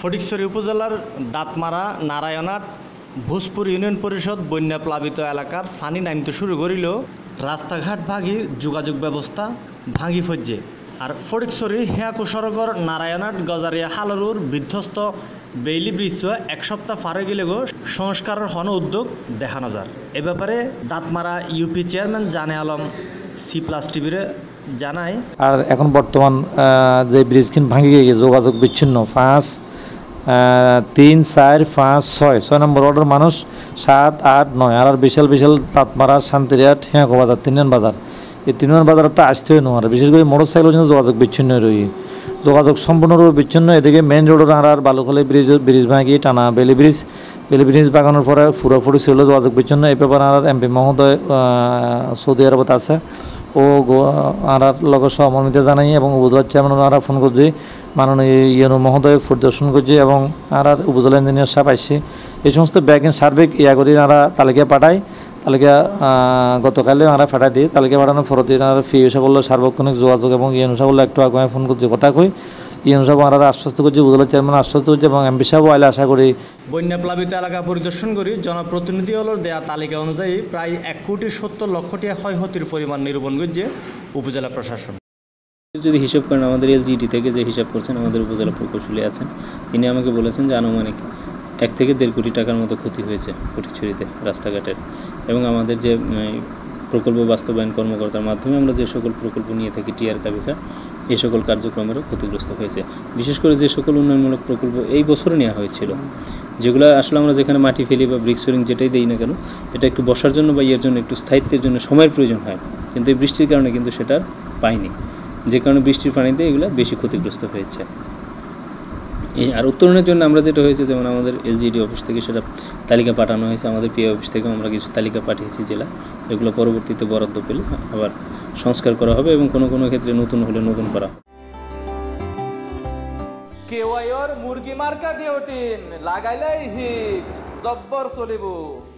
ফটিকছড়ি উপজেলার দাঁতমারা নারায়ণহাট ভোজপুর ইউনিয়ন পরিষদ বন্যা প্লাবিত এলাকার পানি নামতে শুরু করিল রাস্তাঘাট ভাঙি যোগাযোগ ব্যবস্থা ভাঙি ফজ্জে আর ফটিকছড়ি হেয়াকু সড়কর নারায়ণহাট গজারিয়া হালরুর বিধ্বস্ত বেইলি ব্রিজ এক সপ্তাহ পার হয়ে গেলে সংস্কারের হন উদ্যোগ দেখানো যার এ ব্যাপারে দাঁতমারা ইউপি চেয়ারম্যান জানে আলম C+ টিভিরে জানায়। আর এখন বর্তমান যে ব্রিজখিন ভাঙি গিয়ে যোগাযোগ বিচ্ছিন্ন 5, 3, 4, 5, 6 নম্বর ওয়ার্ডের মানুষ 7, 8, 9 আর বিশাল বিশাল দাঁতমারা শান্তিরিয়াট হেঁকো বাজার 3 নং বাজার এই 3 নং বাজার তো আসতে হয় আর বিশেষ করে মোটর সাইকেল যোগাযোগ বিচ্ছিন্ন রই যোগাযোগ সম্পূর্ণরূপে বিচ্ছিন্ন। এদিকে মেইন রোডের আর বালুখালী ব্রিজ ভাঙি টানা বেলি ব্রিজ বাগানোর পরে পুরোপুরি ছিল যোগাযোগ বিচ্ছিন্ন। এই ব্যাপারে আর MP মহোদয় সৌদি আরবত আছে ও আর লগে সহমর্মিতা জানাই এবং উপজেলার চেয়ারম্যান ফোন করছি মাননীয় ইউনো মহোদয় পরিদর্শন করছি এবং আর উপজেলা ইঞ্জিনিয়ার সাহেব আসছি এই সমস্ত ব্যাগিং সার্বিক ইয়া করি আর তালিকা পাঠাই তালিকা গতকালে আমরা পাঠাই দিই তালিকা পাঠানোর পরদিন আর ফি হিসাব বললো সার্বক্ষণিক যোগাযোগ এবং ইউনো সাহেব বললো একটু আগে ফোন করছি কথা কই ইউনো সাহেব আমরা আশ্বস্ত করছি উপজেলা চেয়ারম্যান আশ্বস্ত করছি এবং MP সাহেবও আইলে আশা করি। বন্যা প্লাবিত এলাকা পরিদর্শন করি জনপ্রতিনিধি হল দেয়া তালিকা অনুযায়ী প্রায় 1,70,00,000 টাকা ক্ষয়ক্ষতির পরিমাণ নিরূপণ করছে উপজেলা প্রশাসন। যদি হিসাব করেন আমাদের LGD থেকে যে হিসাব করছেন আমাদের উপজেলা প্রকৌশলী আছেন তিনি আমাকে বলেছেন যে আনুমানিক 1 থেকে 1.5 কোটি টাকার মতো ক্ষতি হয়েছে ফটিকছড়িতে রাস্তাঘাটের এবং আমাদের যে প্রকল্প বাস্তবায়ন কর্মকর্তার মাধ্যমে আমরা যে সকল প্রকল্প নিয়ে থাকি টিআর কাবিকা এই সকল কার্যক্রমেরও ক্ষতিগ্রস্ত হয়েছে। বিশেষ করে যে সকল উন্নয়নমূলক প্রকল্প এই বছরে নেওয়া হয়েছিল যেগুলো আসলে আমরা যেখানে মাটি ফেলি বা ব্রিক সোরিং যেটাই দিই না কেন এটা একটু বসার জন্য বা ইয়ের জন্য একটু স্থায়িত্বের জন্য সময়ের প্রয়োজন হয় কিন্তু এই বৃষ্টির কারণে কিন্তু সেটা পাইনি যে কারণে বৃষ্টির পানিতে এগুলো বেশি ক্ষতিগ্রস্ত হয়েছে। আর উত্তরণের জন্য আমরা যেটা হয়েছে যেমন আমাদের LGD অফিস থেকে সেটা তালিকা পাঠানো হয়েছে আমাদের PA অফিস থেকেও আমরা কিছু তালিকা পাঠিয়েছি জেলা এগুলো পরবর্তীতে বরাদ্দ পেলে আবার সংস্কার করা হবে এবং কোনো কোনো ক্ষেত্রে নতুন হলে নতুন করা হবে। কেওয়াইর মুরগি মার্কা ডিওটিন লাগাইলেই হিট জব্বর চলিব।